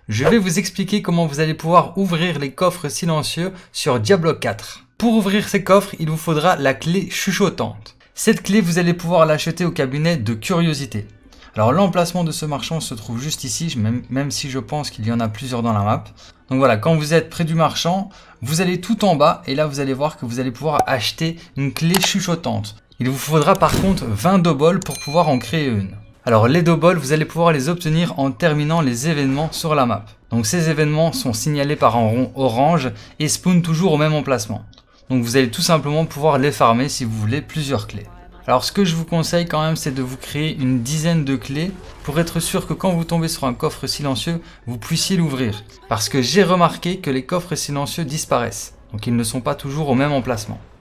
Je vais vous expliquer comment vous allez pouvoir ouvrir les coffres silencieux sur Diablo 4. Pour ouvrir ces coffres, il vous faudra la clé chuchotante. Cette clé, vous allez pouvoir l'acheter au cabinet de curiosité. Alors l'emplacement de ce marchand se trouve juste ici, même si je pense qu'il y en a plusieurs dans la map. Donc voilà, quand vous êtes près du marchand, vous allez tout en bas et là vous allez voir que vous allez pouvoir acheter une clé chuchotante. Il vous faudra par contre 20 doboles pour pouvoir en créer une. Alors les doboles, vous allez pouvoir les obtenir en terminant les événements sur la map. Donc ces événements sont signalés par un rond orange et spawnent toujours au même emplacement. Donc vous allez tout simplement pouvoir les farmer si vous voulez plusieurs clés. Alors ce que je vous conseille quand même, c'est de vous créer une dizaine de clés pour être sûr que quand vous tombez sur un coffre silencieux, vous puissiez l'ouvrir. Parce que j'ai remarqué que les coffres silencieux disparaissent. Donc ils ne sont pas toujours au même emplacement.